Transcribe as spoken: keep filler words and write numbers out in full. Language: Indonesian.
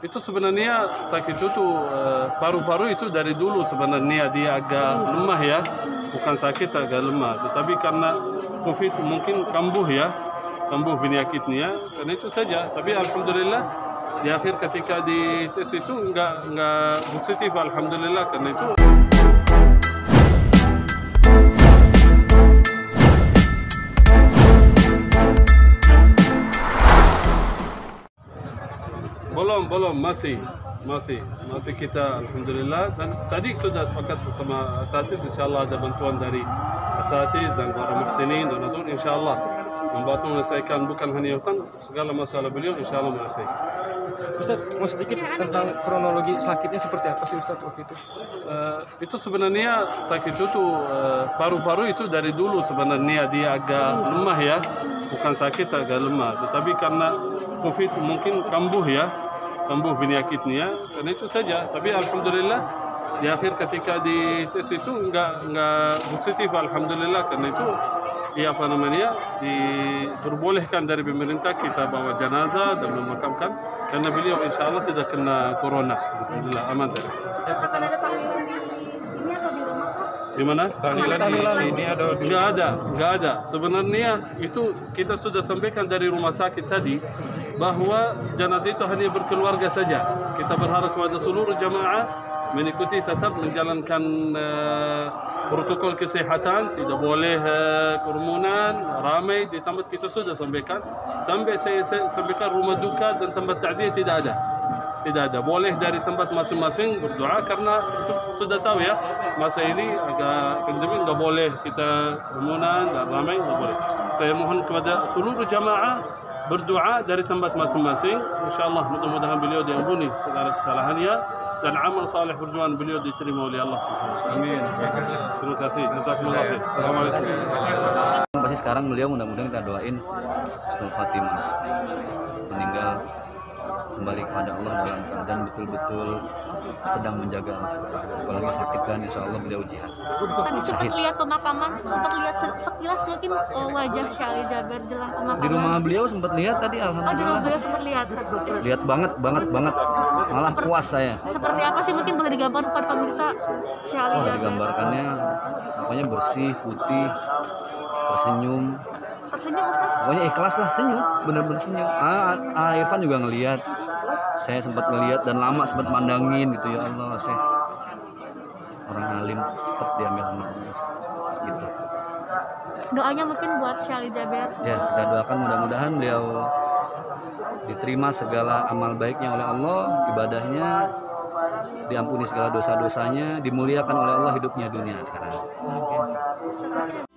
itu sebenarnya sakit itu tuh eh, paru-paru itu dari dulu sebenarnya dia agak lemah ya, bukan sakit agak lemah, tetapi karena COVID mungkin kambuh ya, kambuh penyakitnya, karena itu saja. Tapi alhamdulillah di akhir ketika di tes itu nggak nggak positif, alhamdulillah karena itu. Belum, belum, masih, masih, masih kita alhamdulillah, dan tadi sudah sepakat sama asatiz, insyaallah ada bantuan dari asatiz dan para muhsinin donatur, insyaallah membantu menyelesaikan bukan hanya hutang, segala masalah beliau insyaallah menyelesaikan. Ustaz, mau sedikit tentang kronologi sakitnya seperti apa sih Ustaz waktu itu? Uh, itu sebenarnya sakit itu tuh uh, paru-paru itu dari dulu sebenarnya dia agak lemah ya, bukan sakit agak lemah, tetapi karena COVID mungkin kambuh ya, kambuh penyakitnya, karena itu saja. Tapi alhamdulillah di akhir ketika di tes itu nggak nggak positif, alhamdulillah karena itu ya apa namanya diperbolehkan dari pemerintah kita bawa jenazah dan memakamkan, karena beliau insya Allah tidak kena corona, alhamdulillah aman dari. Di mana? Tahlilan di sini ada? Nggak ada, nggak ada. Sebenarnya itu kita sudah sampaikan dari rumah sakit tadi bahwa jenazah itu hanya berkeluarga saja. Kita berharap kepada seluruh jamaah mengikuti tetap menjalankan uh, protokol kesehatan, tidak boleh uh, kerumunan, ramai. Di tempat kita sudah sampaikan, sampai saya, saya sampaikan rumah duka dan tempat takziah tidak ada. Tidak ada, boleh dari tempat masing-masing berdoa, karena itu sudah tahu ya, masa ini agak pandemi, nggak boleh kita kerumunan dan ramai, nggak boleh. Saya mohon kepada seluruh jamaah berdoa dari tempat masing-masing, insyaallah mudah-mudahan beliau diampuni segala kesalahannya dan amal saleh perjuangan beliau diterima oleh Allah Subhanahu wa taala. Amin. Terima kasih. Jazakumullah khair. Assalamualaikum. Pasti sekarang beliau mudah-mudahan kita doain Husnul Fatimah, meninggal kembali kepada Allah dalam keadaan betul-betul sedang menjaga Al-Quran, apalagi sakit kan, insya Allah beliau jihad. Tadi sempat lihat pemakaman, sempat lihat sekilas mungkin uh, wajah Syekh Ali Jaber jelang pemakaman. Di rumah beliau sempat lihat tadi, alhamdulillah. Oh, di rumah beliau sempat lihat. Lihat banget, banget, banget. Malah seperti, puas saya. Seperti apa sih mungkin boleh digambar kepada pemirsa Syekh Ali Oh, Jaber? digambarkannya pokoknya bersih, putih, tersenyum. Tersenyum Ustaz? Pokoknya ikhlas lah, senyum, bener-bener senyum. Ah, ah, Irfan juga ngelihat. Saya sempat ngelihat dan lama sempat mandangin gitu, ya Allah, saya orang alim cepat diambil sama Allah gitu. Doanya mungkin buat Syekh Ali Jaber. Ya, kita doakan mudah-mudahan beliau diterima segala amal baiknya oleh Allah, ibadahnya diampuni segala dosa-dosanya, dimuliakan oleh Allah hidupnya dunia akhirat.